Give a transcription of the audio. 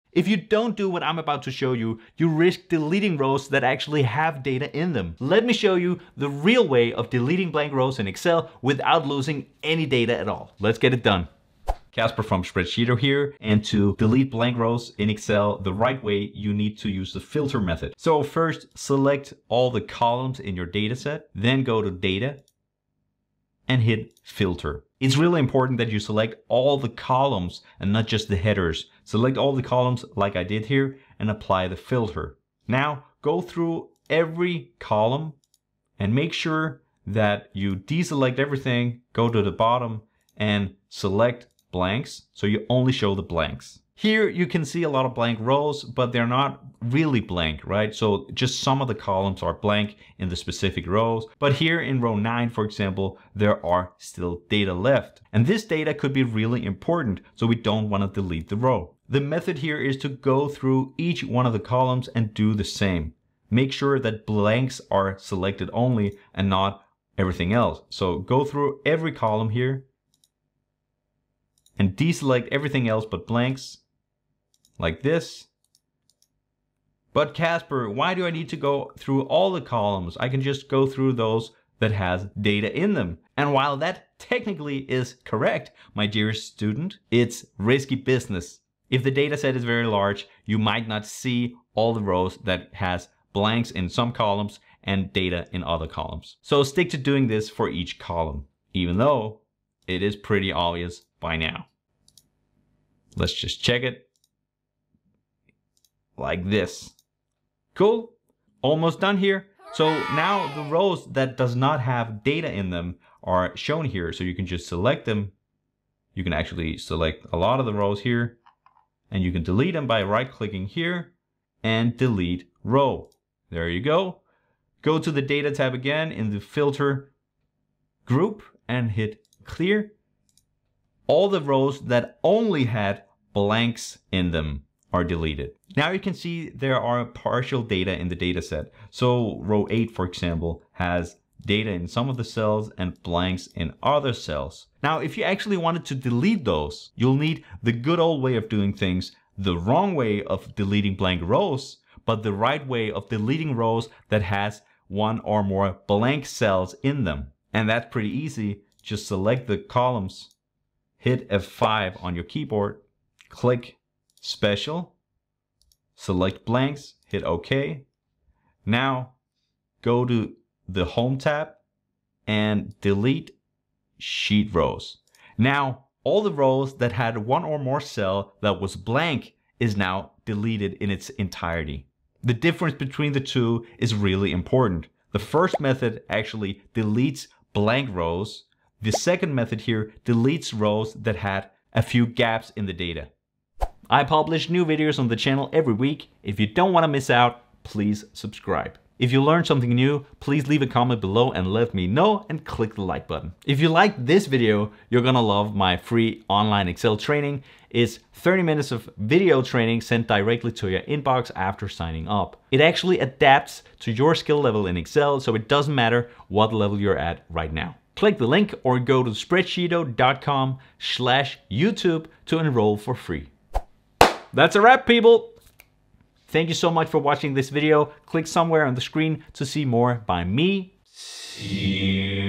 If you don't do what I'm about to show you, you risk deleting rows that actually have data in them. Let me show you the real way of deleting blank rows in Excel without losing any data at all. Let's get it done. Casper from Spreadsheeto here, and to delete blank rows in Excel the right way, you need to use the filter method. So first, select all the columns in your data set, then go to Data and hit Filter. It's really important that you select all the columns and not just the headers. Select all the columns like I did here and apply the filter. Now go through every column and make sure that you deselect everything, go to the bottom and select blanks, so you only show the blanks. Here you can see a lot of blank rows, but they're not really blank, right? So just some of the columns are blank in the specific rows. But here in row 9, for example, there are still data left. And this data could be really important, so we don't want to delete the row. The method here is to go through each one of the columns and do the same. Make sure that blanks are selected only and not everything else. So go through every column here and deselect everything else but blanks, like this. But Casper, why do I need to go through all the columns? I can just go through those that has data in them. And while that technically is correct, my dearest student, it's risky business. If the data set is very large, you might not see all the rows that has blanks in some columns and data in other columns. So stick to doing this for each column, even though it is pretty obvious by now. Let's just check it. Like this. Cool. Almost done here. So now the rows that does not have data in them are shown here. So you can just select them. You can actually select a lot of the rows here and you can delete them by right clicking here and delete row. There you go. Go to the data tab again in the filter group and hit clear. All the rows that only had blanks in them are deleted. Now you can see there are partial data in the data set. So row 8, for example, has data in some of the cells and blanks in other cells. Now, if you actually wanted to delete those, you'll need the good old way of doing things, the wrong way of deleting blank rows, but the right way of deleting rows that has one or more blank cells in them. And that's pretty easy. Just select the columns, hit F5 on your keyboard, click Special, select blanks, hit OK. Now go to the Home tab and delete sheet rows. Now all the rows that had one or more cell that was blank is now deleted in its entirety. The difference between the two is really important. The first method actually deletes blank rows. The second method here deletes rows that had a few gaps in the data. I publish new videos on the channel every week. If you don't want to miss out, please subscribe. If you learned something new, please leave a comment below and let me know and click the like button. If you like this video, you're gonna love my free online Excel training. It's 30 minutes of video training sent directly to your inbox after signing up. It actually adapts to your skill level in Excel, so it doesn't matter what level you're at right now. Click the link or go to spreadsheeto.com/YouTube to enroll for free. That's a wrap, people. Thank you so much for watching this video. Click somewhere on the screen to see more by me. See you.